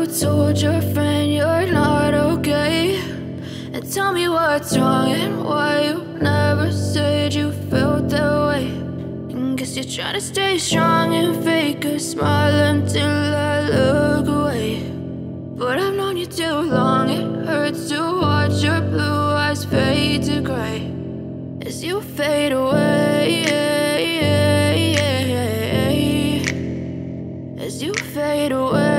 told your friend you're not okay, and tell me what's wrong and why you never said you felt that way. And guess you're trying to stay strong and fake a smile until I look away. But I've known you too long, it hurts to watch your blue eyes fade to gray as you fade away, as you fade away.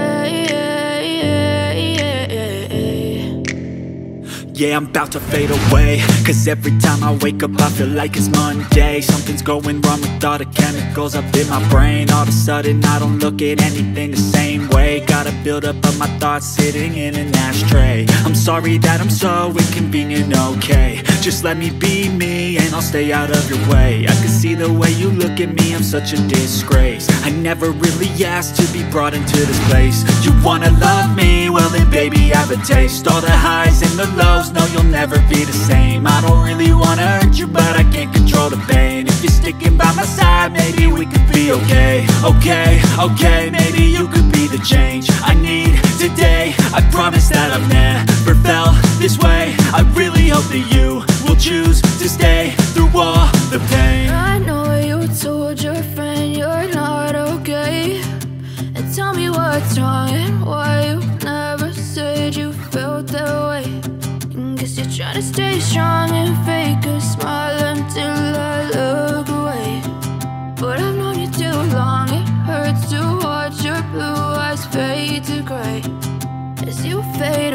Yeah, I'm about to fade away, cause every time I wake up I feel like it's Monday. Something's going wrong with all the chemicals up in my brain. All of a sudden I don't look at anything the same way. Gotta build up of my thoughts sitting in an ashtray. I'm sorry that I'm so inconvenient, okay. Just let me be me and I'll stay out of your way. I can see the way you look at me, I'm such a disgrace. I never really asked to be brought into this place. You wanna love me? Well then baby have a taste. All the highs and the lows, no, you'll never be the same. I don't really wanna hurt you, but I can't control the pain. If you're sticking by my side, maybe we could be okay. Okay, maybe you could be the change I need today. I promise that I've never felt this way. I really hope that you will choose to stay through all the pain. I know you told your friend you're not okay, and tell me what's wrong and why you never said you felt that way. Guess you're trying to stay strong and fake a smile until I look away. But I've known you too long, it hurts to watch your blue eyes fade to gray as you fade